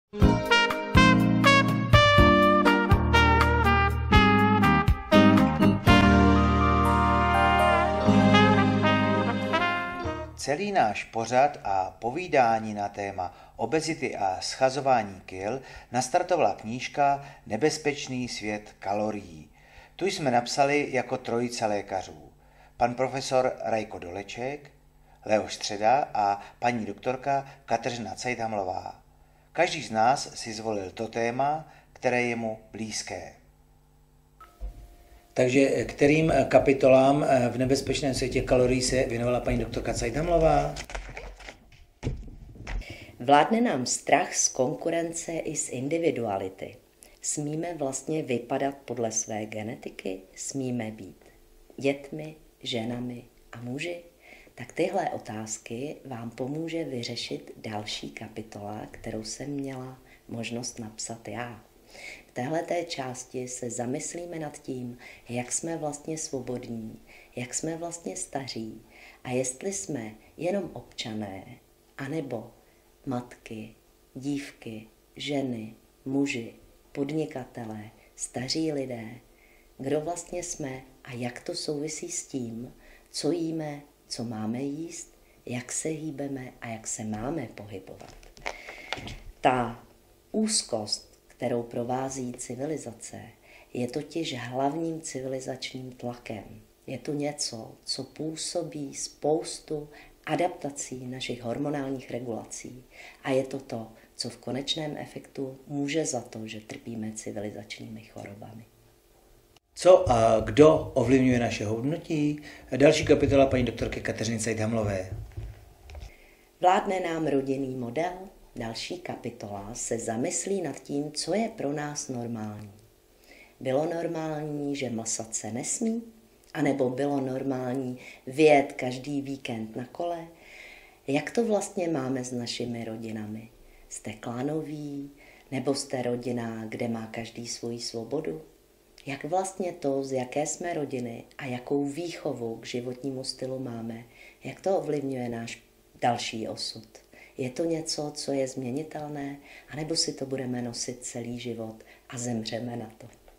Celý náš pořad a povídání na téma obezity a schazování kil nastartovala knížka Nebezpečný svět kalorií. Tu jsme napsali jako trojice lékařů. Pan profesor Rajko Doleček, Leoš Středa a paní doktorka Kateřina Cajthamlová. Každý z nás si zvolil to téma, které je mu blízké. Takže kterým kapitolám v Nebezpečném světě kalorií se věnovala paní doktorka Cajthamlová? Vládne nám strach z konkurence i z individuality. Smíme vlastně vypadat podle své genetiky, smíme být dětmi, ženami a muži? Tak tyhle otázky vám pomůže vyřešit další kapitola, kterou jsem měla možnost napsat já. V téhleté části se zamyslíme nad tím, jak jsme vlastně svobodní, jak jsme vlastně staří a jestli jsme jenom občané, anebo matky, dívky, ženy, muži, podnikatelé, staří lidé, kdo vlastně jsme a jak to souvisí s tím, co jíme, co máme jíst, jak se hýbeme a jak se máme pohybovat. Ta úzkost, kterou provází civilizace, je totiž hlavním civilizačním tlakem. Je to něco, co působí spoustu adaptací našich hormonálních regulací a je to to, co v konečném efektu může za to, že trpíme civilizačními chorobami. Co a kdo ovlivňuje naše hodnotí? Další kapitola paní doktorky Kateřiny Cajthamlové. Vládne nám rodinný model? Další kapitola se zamyslí nad tím, co je pro nás normální. Bylo normální, že mlsat se nesmí? A nebo bylo normální vyjet každý víkend na kole? Jak to vlastně máme s našimi rodinami? Jste klanoví? Nebo jste rodina, kde má každý svoji svobodu? Jak vlastně to, z jaké jsme rodiny a jakou výchovu k životnímu stylu máme, jak to ovlivňuje náš další osud? Je to něco, co je změnitelné, anebo si to budeme nosit celý život a zemřeme na to?